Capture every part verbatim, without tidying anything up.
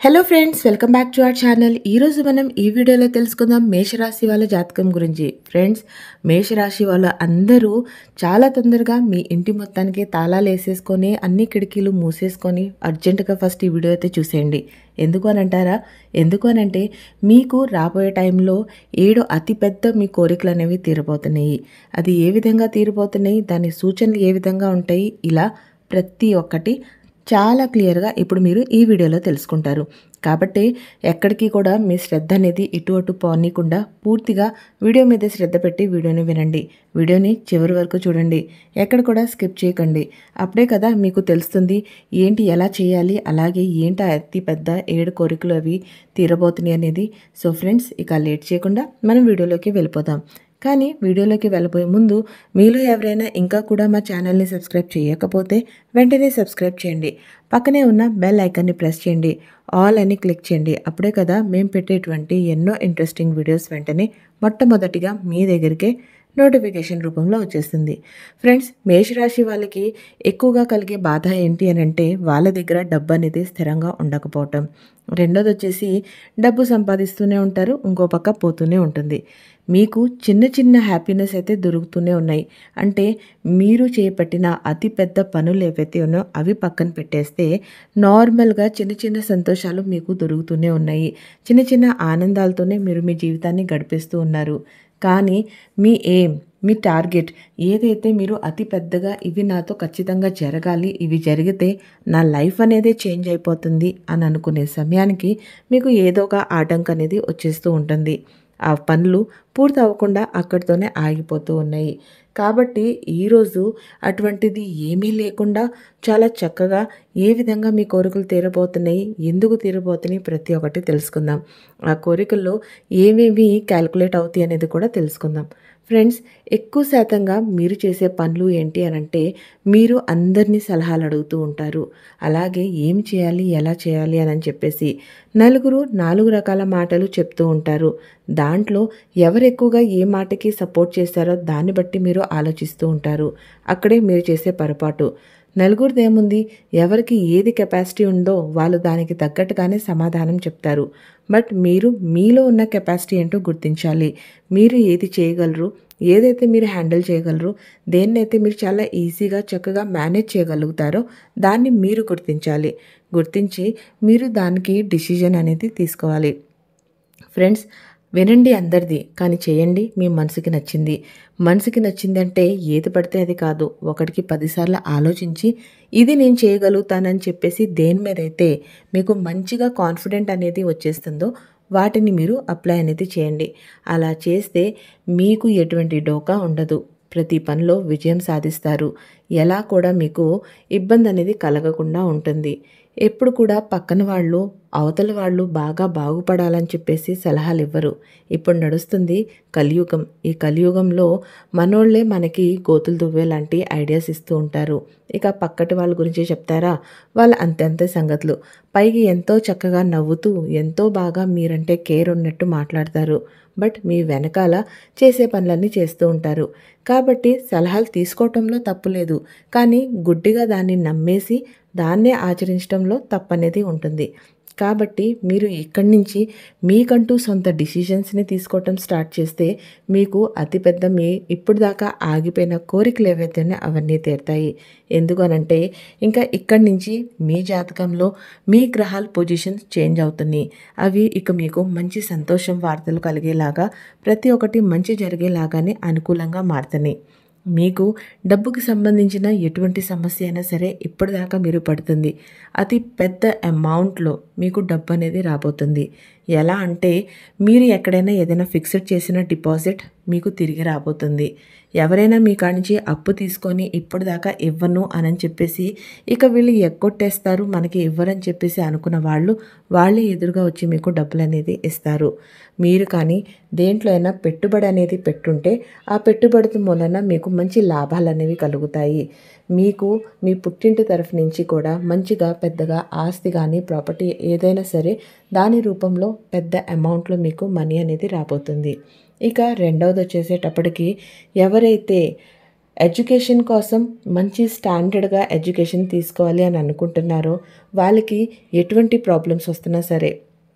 Hello friends, welcome back to our channel. ఈరోజు మనం ఈ వీడియోలో తెలుసుకుందాం మేషరాశి వాళ్ళ జాతకం గురించి. ఫ్రెండ్స్, మేషరాశి వాళ్ళ అందరూ చాలా తొందరగా మీ ఇంటి మొత్తానికి తాళాలు వేసేసుకొని అన్ని కిటికీలు మూసేసుకొని అర్జెంటుగా ఫస్ట్ ఈ వీడియో అయితే చూసేయండి. ఎందుకు అని అంటారా? ఎందుకు అని అంటే మీకు రాబోయే టైంలో ఏడు అతిపెద్ద మీ కోరికలు అనేవి తీరబోతున్నాయి. అది ఏ విధంగా తీరబోతున్నాయి, దాని సూచనలు ఏ విధంగా ఉంటాయి, ఇలా ప్రతి ఒక్కటి చాలా క్లియర్గా ఇప్పుడు మీరు ఈ వీడియోలో తెలుసుకుంటారు. కాబట్టి ఎక్కడికి కూడా మీ శ్రద్ధ అనేది ఇటు అటు పోనీయకుండా పూర్తిగా వీడియో మీద శ్రద్ధ పెట్టి వీడియోని వినండి. వీడియోని చివరి వరకు చూడండి, ఎక్కడ కూడా స్కిప్ చేయకండి. అప్పుడే కదా మీకు తెలుస్తుంది ఏంటి ఎలా చేయాలి, అలాగే ఏంటి అతి పెద్ద ఏడు కోరికలు అవి తీరబోతున్నాయి అనేది. సో ఫ్రెండ్స్, ఇక లేట్ చేయకుండా మనం వీడియోలోకి వెళ్ళిపోదాం. కానీ వీడియోలోకి వెళ్ళబోయే ముందు మీలో ఎవరైనా ఇంకా కూడా మా ఛానల్ని సబ్స్క్రైబ్ చేయకపోతే వెంటనే సబ్స్క్రైబ్ చేయండి. పక్కనే ఉన్న బెల్ ఐకాన్ని ప్రెస్ చేయండి, ఆల్ అని క్లిక్ చేయండి. అప్పుడే కదా మేము పెట్టేటువంటి ఎన్నో ఇంట్రెస్టింగ్ వీడియోస్ వెంటనే మొట్టమొదటిగా మీ దగ్గరికే నోటిఫికేషన్ రూపంలో వచ్చేస్తుంది. ఫ్రెండ్స్, మేషరాశి వాళ్ళకి ఎక్కువగా కలిగే బాధ ఏంటి అని అంటే వాళ్ళ దగ్గర డబ్బు అనేది స్థిరంగా ఉండకపోవటం. రెండోది వచ్చేసి డబ్బు సంపాదిస్తూనే ఉంటారు, ఇంకో పక్క పోతూనే ఉంటుంది. మీకు చిన్న చిన్న హ్యాపీనెస్ అయితే దొరుకుతూనే ఉన్నాయి. అంటే మీరు చేపట్టిన అతి పెద్ద పనులు ఏవైతే ఉన్నాయో అవి పక్కన పెట్టేస్తే నార్మల్గా చిన్న చిన్న సంతోషాలు మీకు దొరుకుతూనే ఉన్నాయి. చిన్న చిన్న ఆనందాలతోనే మీరు మీ జీవితాన్ని గడిపేస్తూ ఉన్నారు. కానీ మీ ఎయిమ్, మీ టార్గెట్ ఏదైతే మీరు అతి పెద్దగా ఇవి నాతో ఖచ్చితంగా జరగాలి, ఇవి జరిగితే నా లైఫ్ అనేది చేంజ్ అయిపోతుంది అని అనుకునే సమయానికి మీకు ఏదో ఒక ఆటంకం అనేది వచ్చేస్తూ ఉంటుంది. ఆ పనులు పూర్తి అవ్వకుండా అక్కడితోనే ఆగిపోతూ ఉన్నాయి. కాబట్టి ఈరోజు అటువంటిది ఏమీ లేకుండా చాలా చక్కగా ఏ విధంగా మీ కోరికలు తీరబోతున్నాయి, ఎందుకు తీరబోతున్నాయి ప్రతి ఒక్కటి తెలుసుకుందాం. ఆ కోరికల్లో ఏమేమి క్యాల్కులేట్ అవుతాయి అనేది కూడా తెలుసుకుందాం. ఫ్రెండ్స్, ఎక్కువ శాతంగా మీరు చేసే పనులు ఏంటి అని అంటే మీరు అందరినీ సలహాలు అడుగుతూ ఉంటారు. అలాగే ఏం చేయాలి, ఎలా చేయాలి అని చెప్పేసి నలుగురు నాలుగు రకాల మాటలు చెప్తూ ఉంటారు. దాంట్లో ఎవరు ఎక్కువగా ఏ మాటకి సపోర్ట్ చేస్తారో దాన్ని బట్టి మీరు ఆలోచిస్తూ ఉంటారు. అక్కడే మీరు చేసే పొరపాటు. నలుగురిదేముంది, ఎవరికి ఏది కెపాసిటీ ఉందో వాళ్ళు దానికి తగ్గట్టుగానే సమాధానం చెప్తారు. బట్ మీరు మీలో ఉన్న కెపాసిటీ ఏంటో గుర్తించాలి. మీరు ఏది చేయగలరు, ఏదైతే మీరు హ్యాండిల్ చేయగలరు, దేన్నైతే మీరు చాలా ఈజీగా చక్కగా మేనేజ్ చేయగలుగుతారో దాన్ని మీరు గుర్తించాలి. గుర్తించి మీరు దానికి డిసిజన్ అనేది తీసుకోవాలి. ఫ్రెండ్స్, వినండి అందరిది, కానీ చేయండి మీ మనసుకి నచ్చింది. మనసుకి నచ్చింది అంటే ఏది పడితే అది కాదు. ఒకటికి పదిసార్లు ఆలోచించి ఇది నేను చేయగలుగుతానని చెప్పేసి దేని మీద అయితే మీకు మంచిగా కాన్ఫిడెంట్ అనేది వచ్చేస్తుందో వాటిని మీరు అప్లై అనేది చేయండి. అలా చేస్తే మీకు ఎటువంటి డోకా ఉండదు. ప్రతి పనిలో విజయం సాధిస్తారు. ఎలా కూడా మీకు ఇబ్బంది అనేది కలగకుండా ఉంటుంది. ఎప్పుడు కూడా పక్కన వాళ్ళు, అవతల వాళ్ళు బాగా బాగుపడాలని చెప్పేసి సలహాలు ఇవ్వరు. ఇప్పుడు నడుస్తుంది కలియుగం. ఈ కలియుగంలో మనోళ్లే మనకి గోతులు దువ్వే లాంటి ఐడియాస్ ఇస్తూ ఉంటారు. ఇక పక్కటి వాళ్ళ గురించి చెప్తారా, వాళ్ళ అంతంతే సంగతులు. పైకి ఎంతో చక్కగా నవ్వుతూ ఎంతో బాగా మీరంటే కేర్ ఉన్నట్టు మాట్లాడతారు. బట్ మీ వెనకాల చేసే పనులన్నీ చేస్తూ ఉంటారు. కాబట్టి సలహాలు తీసుకోవటంలో తప్పు లేదు, కానీ గుడ్డిగా దాన్ని నమ్మేసి దాన్నే ఆచరించడంలో తప్పనేది ఉంటుంది. కాబట్టి మీరు ఇక్కడి నుంచి మీకంటూ సొంత డిసిషన్స్ని తీసుకోవటం స్టార్ట్ చేస్తే మీకు అతిపెద్ద మీ ఇప్పుడు దాకా ఆగిపోయిన కోరికలు ఏవైతే అవన్నీ తీరుతాయి. ఎందుకనంటే ఇంకా ఇక్కడి నుంచి మీ జాతకంలో మీ గ్రహాల పొజిషన్స్ చేంజ్ అవుతున్నాయి. అవి ఇక మీకు మంచి సంతోషం వార్తలు కలిగేలాగా, ప్రతి ఒక్కటి మంచి జరిగేలాగానే అనుకూలంగా మారుతున్నాయి. మీకు డబ్బుకి సంబంధించిన ఎటువంటి సమస్య అయినా సరే ఇప్పటిదాకా మీరు పడుతుంది అతి పెద్ద అమౌంట్లో మీకు డబ్బు అనేది రాబోతుంది. ఎలా అంటే మీరు ఎక్కడైనా ఏదైనా ఫిక్స్డ్ చేసిన డిపాజిట్ మీకు తిరిగి రాబోతుంది. ఎవరైనా మీ కాడి నుంచి అప్పు తీసుకొని ఇప్పటిదాకా ఇవ్వను అని చెప్పేసి ఇక వీళ్ళు ఎక్కొట్టేస్తారు, మనకి ఇవ్వరని చెప్పేసి అనుకున్న వాళ్ళు వాళ్ళే ఎదురుగా వచ్చి మీకు డబ్బులు అనేది ఇస్తారు. మీరు కానీ దేంట్లో అయినా పెట్టుబడి అనేది పెట్టుంటే ఆ పెట్టుబడి మూలన మీకు మంచి లాభాలు అనేవి కలుగుతాయి. మీకు మీ పుట్టింటి తరఫు నుంచి కూడా మంచిగా పెద్దగా ఆస్తి కానీ ప్రాపర్టీ ఏదైనా సరే దాని రూపంలో పెద్ద అమౌంట్లో మీకు మనీ అనేది రాబోతుంది. ఇక రెండవది వచ్చేసేటప్పటికి ఎవరైతే ఎడ్యుకేషన్ కోసం మంచి స్టాండర్డ్‌గా ఎడ్యుకేషన్ తీసుకోవాలి అని అనుకుంటున్నారో వాళ్ళకి ఎటువంటి ప్రాబ్లమ్స్ వస్తున్నా సరే,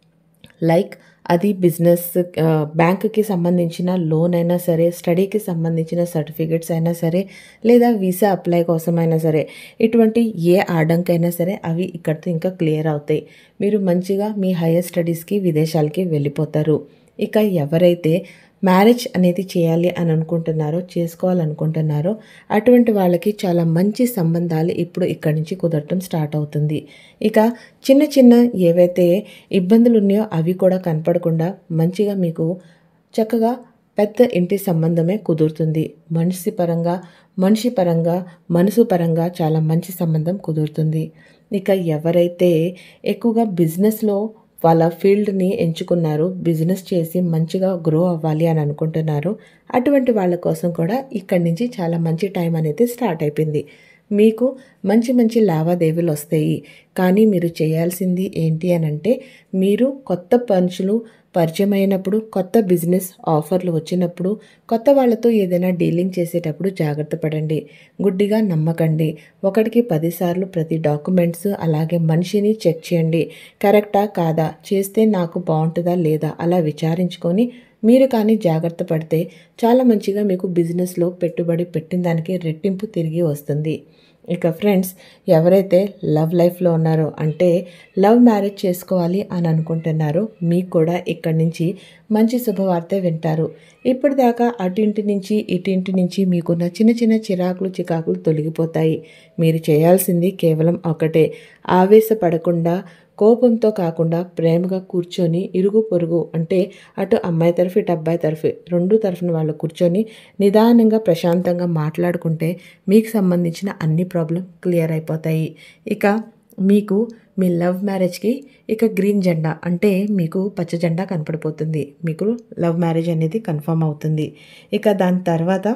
లైక్ అది బిజినెస్ ఆహ్, బ్యాంక్‌కి సంబంధించిన లోన్ అయినా సరే, స్టడీకి సంబంధించిన సర్టిఫికేట్స్ అయినా సరే, లేదా వీసా అప్లై కోసమైనా సరే, ఇటువంటి ఏ ఆడంకైనా సరే అవి ఇక్కడితో ఇంకా క్లియర్ అవుతాయి. మీరు మంచిగా మీ హైయర్ స్టడీస్‌కి విదేశాలకి వెళ్ళిపోతారు. ఇక ఎవరైతే మ్యారేజ్ అనేది చేయాలి అని అనుకుంటున్నారో, చేసుకోవాలనుకుంటున్నారో అటువంటి వాళ్ళకి చాలా మంచి సంబంధాలు ఇప్పుడు ఇక్కడి నుంచి కుదరటం స్టార్ట్ అవుతుంది. ఇక చిన్న చిన్న ఏవైతే ఇబ్బందులు ఉన్నాయో అవి కూడా కనపడకుండా మంచిగా మీకు చక్కగా పెద్ద ఇంటి సంబంధమే కుదురుతుంది. మనిషి పరంగా, మనిషి పరంగా, మనసు పరంగా చాలా మంచి సంబంధం కుదురుతుంది. ఇక ఎవరైతే ఎక్కువగా బిజినెస్‌లో వాళ్ళ ఫీల్డ్‌ని ఎంచుకున్నారు, బిజినెస్ చేసి మంచిగా గ్రో అవ్వాలి అని అనుకుంటున్నారు, అటువంటి వాళ్ళ కోసం కూడా ఇక్కడి నుంచి చాలా మంచి టైం అనేది స్టార్ట్ అయిపోయింది. మీకు మంచి మంచి లావాదేవీలు వస్తాయి. కానీ మీరు చేయాల్సింది ఏంటి అనంటే, మీరు కొత్త మనుషులు పరిచయం అయినప్పుడు, కొత్త బిజినెస్ ఆఫర్లు వచ్చినప్పుడు, కొత్త వాళ్ళతో ఏదైనా డీలింగ్ చేసేటప్పుడు జాగ్రత్త పడండి. గుడ్డిగా నమ్మకండి. ఒకటికి పది సార్లు ప్రతి డాక్యుమెంట్స్ అలాగే మనిషిని చెక్ చేయండి. కరెక్టా కాదా, చేస్తే నాకు బాగుంటుందా లేదా అలా విచారించుకొని మీరు కానీ జాగ్రత్త పడితే చాలా మంచిగా మీకు బిజినెస్లో పెట్టుబడి పెట్టిన దానికి రెట్టింపు తిరిగి వస్తుంది. ఇక ఫ్రెండ్స్, ఎవరైతే లవ్ లైఫ్లో ఉన్నారో అంటే లవ్ మ్యారేజ్ చేసుకోవాలి అని అనుకుంటున్నారో మీకు కూడా ఇక్కడి నుంచి మంచి శుభవార్త వింటారు. ఇప్పటిదాకా అటింటి నుంచి ఇటింటి నుంచి మీకున్న చిన్న చిన్న చిరాకులు చికాకులు తొలగిపోతాయి. మీరు చేయాల్సింది కేవలం ఒకటే, ఆవేశపడకుండా కోపంతో కాకుండా ప్రేమగా కూర్చొని ఇరుగు పొరుగు అంటే అటు అమ్మాయి తరఫు ఇటు అబ్బాయి తరఫు రెండు తరఫున వాళ్ళు కూర్చొని నిదానంగా ప్రశాంతంగా మాట్లాడుకుంటే మీకు సంబంధించిన అన్ని ప్రాబ్లం క్లియర్ అయిపోతాయి. ఇక మీకు మీ లవ్ మ్యారేజ్కి ఇక గ్రీన్ జెండా అంటే మీకు పచ్చ జెండా కనపడిపోతుంది. మీకు లవ్ మ్యారేజ్ అనేది కన్ఫర్మ్ అవుతుంది. ఇక దాని తర్వాత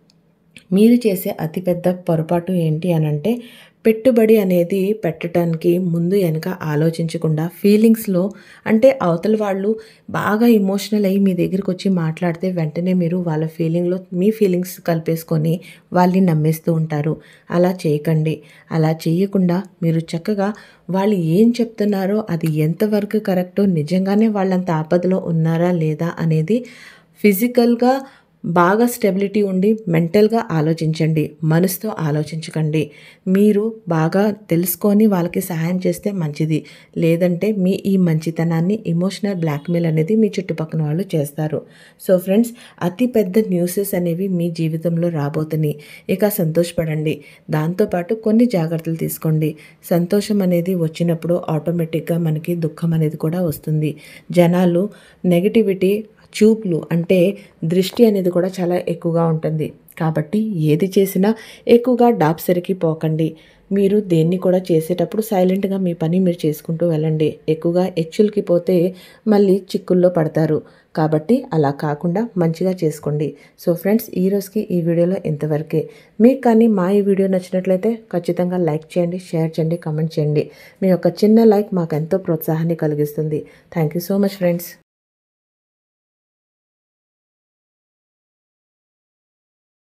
మీరు చేసే అతిపెద్ద పొరపాటు ఏంటి అనంటే, పెట్టుబడి అనేది పెట్టడానికి ముందు వెనక ఆలోచించకుండా ఫీలింగ్స్లో అంటే అవతల వాళ్ళు బాగా ఎమోషనల్ అయ్యి మీ దగ్గరికి వచ్చి మాట్లాడితే వెంటనే మీరు వాళ్ళ ఫీలింగ్లో మీ ఫీలింగ్స్ కలిపేసుకొని వాళ్ళని నమ్మేస్తూ ఉంటారు. అలా చేయకండి. అలా చేయకుండా మీరు చక్కగా వాళ్ళు ఏం చెప్తున్నారో అది ఎంతవరకు కరెక్టో, నిజంగానే వాళ్ళంత ఆపదలో ఉన్నారా లేదా అనేది ఫిజికల్గా బాగా స్టెబిలిటీ ఉండి మెంటల్గా ఆలోచించండి. మనసుతో ఆలోచించకండి. మీరు బాగా తెలుసుకొని వాళ్ళకి సహాయం చేస్తే మంచిది. లేదంటే మీ ఈ మంచితనాన్ని ఎమోషనల్ బ్లాక్మెయిల్ అనేది మీ చుట్టుపక్కల వాళ్ళు చేస్తారు. సో ఫ్రెండ్స్, అతి పెద్ద న్యూసెస్ అనేవి మీ జీవితంలో రాబోతున్నాయి. ఇక సంతోషపడండి. దాంతోపాటు కొన్ని జాగ్రత్తలు తీసుకోండి. సంతోషం అనేది వచ్చినప్పుడు ఆటోమేటిక్గా మనకి దుఃఖం అనేది కూడా వస్తుంది. జనాలు నెగటివిటీ చూపులు అంటే దృష్టి అనేది కూడా చాలా ఎక్కువగా ఉంటుంది. కాబట్టి ఏది చేసినా ఎక్కువగా డాప్సరికి పోకండి. మీరు దేన్ని కూడా చేసేటప్పుడు సైలెంట్గా మీ పని మీరు చేసుకుంటూ వెళ్ళండి. ఎక్కువగా హెచ్చులకి పోతే మళ్ళీ చిక్కుల్లో పడతారు. కాబట్టి అలా కాకుండా మంచిగా చేసుకోండి. సో ఫ్రెండ్స్, ఈ రోజుకి ఈ వీడియోలో ఇంతవరకే. మీకు కానీ మా ఈ వీడియో నచ్చినట్లయితే ఖచ్చితంగా లైక్ చేయండి, షేర్ చేయండి, కామెంట్ చేయండి. మీ యొక్క చిన్న లైక్ మాకు ఎంతో ప్రోత్సాహాన్ని కలిగిస్తుంది. Thank you so much friends.